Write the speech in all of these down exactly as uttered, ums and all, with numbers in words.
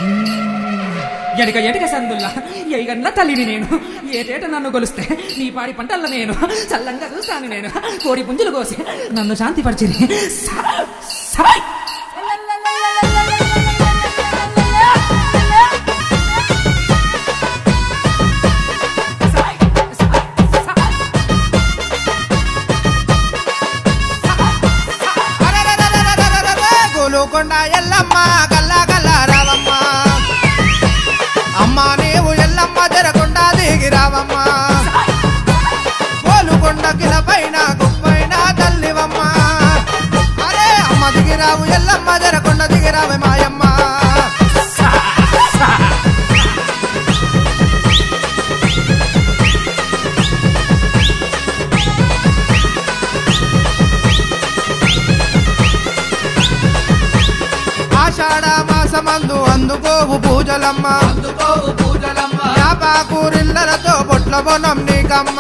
ఎడిక ఎడిక సందుల్లా ఎయిగన్న తల్లిని నేను ఏటేట నన్ను గొలిస్తే నీ పాడి పంటల్ల నేను చల్లంగా చూస్తాను నేను కోడి పుంజులు కోసి నన్ను శాంతిపరిచింది. గోలుకొండ ఎల్లమ్మ గల్లా గల్లా రావమ్మ అమ్మ నీవు ఎల్లమ్మ జరకుండా దిగి రావమ్మ గోలుకొండ కిల పైన గుప్పైన తల్లివమ్మ అరే అమ్మ దిగిరావు ఎల్లమ్మ జరకుండా దిగిరావే మాయమ్మ. ఆషాఢ మాసమందు అందుకోవు పూజలమ్మ యాపాకూరిల్లలతో బొట్ల బోనం నీకమ్మ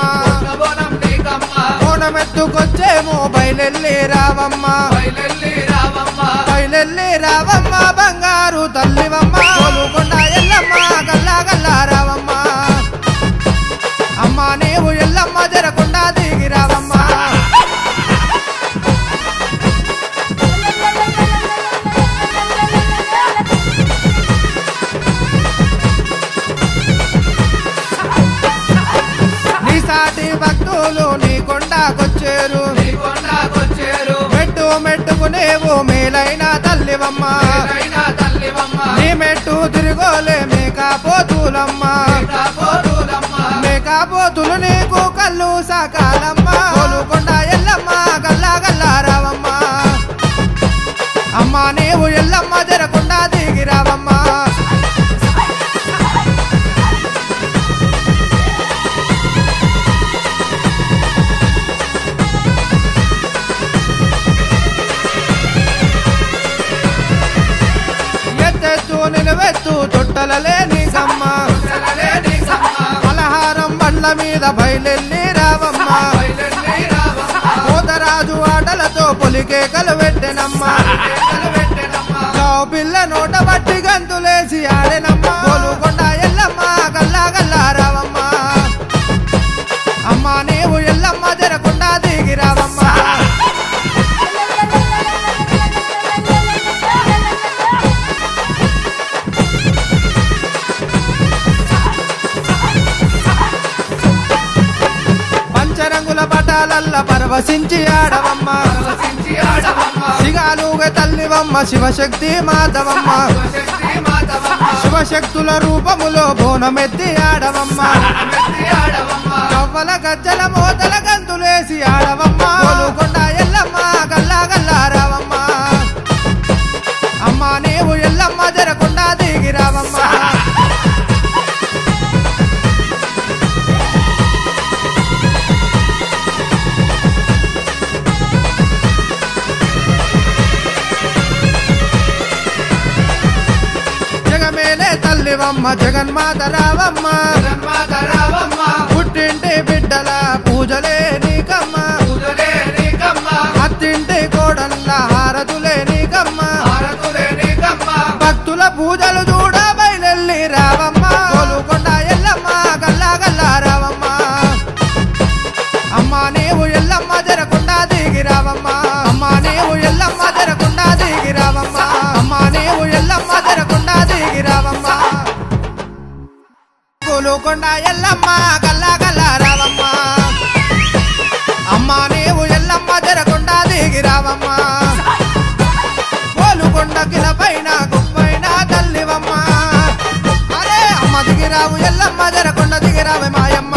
బోనమెత్తుకొచ్చేమో బయలెల్లి రావమ్మ బయలెల్లి రావమ్మ బంగారు తల్లివమ్మ గోలుకొండ ఎల్లమ్మ గల్లా గల్లా రావమ్మ అమ్మ నీవు ఎల్లమ్మ జరకుండా దిగి రావమ్మ. సాటి భక్తులు నీ కొండకొచ్చేరు మెట్టు మెట్టుకునేవు మేలైన తల్లివమ్మ నీ మెట్టు తిరుగోలే మేకపోతులమ్మ మేకపోతులు నీకు కళ్ళు సకాలమ్మ గోలుకొండ ఎల్లమ్మ గల్లా గల్లా రావమ్మ అమ్మ నీవు ఎల్లమ్మ జరకుండా దిగి రావమ్మ. నిలవెత్తు తొట్టలలే నీకమ్మ పలహారం బండ్ల మీద బయలెల్లి రావమ్మ పోతరాజు ఆటలతో పొలికేకలు పెట్టెనమ్మ పిల్ల నోట బట్టి గంతులేసి ఆడెనమ్మ గోలుకొండ ఎల్లమ్మ గల్లా గల్లా రావమ్మ అమ్మ నీవు ఎల్లమ్మ జరకుండా దిగి రావమ్మ. రంగుల పటాలల్ల పరవశించి ఆడవమ్మ సిగాలుగ తల్లివమ్మ శివశక్తి మాధవమ్మ శివశక్తుల రూపములో బోనమెత్తి ఆడవమ్మ కవ్వల గజ్జల మోతల గంతులేసి ఆడవమ్మ గోలుకొండ ఎల్లమ్మ గల్లా గల్లా రావమ్మ అమ్మ నీవు ఎల్లమ్మ జరకుండా దిగి రావమ్మ. తల్లివమ్మ జగన్మాత రావమ్మ పుట్టింటి బిడ్డల పూజలే నీకమ్మ అత్తింటి కోడళ్ళ హారతులే నీకమ్మ భక్తుల పూజలు చూడ బయలెల్లి రావమ్మ గోలుకొండ ఎల్లమ్మ గల్లా గల్లా రావమ్మ అమ్మ నీవు ఎల్లమ్మ జరకుండా దిగి రావమ్మ అమ్మ నీవు ఎల్లమ్మ జరకుండా దిగి రావమ్మ అమ్మ నీవు ఎల్లమ్మ జరకుండా దిగి రావమ్మ గోలుకొండ ఎల్లమ్మ గల్లా గల్లా రావమ్మ అమ్మ నీవు ఎల్లమ్మ జరకుండా దిగి రావమ్మ గోలుకొండ కిల పైన గుప్పైన తల్లివమ్మ అరే అమ్మ దిగిరావు ఎల్లమ్మ జరకుండా దిగిరావే మాయమ్మ.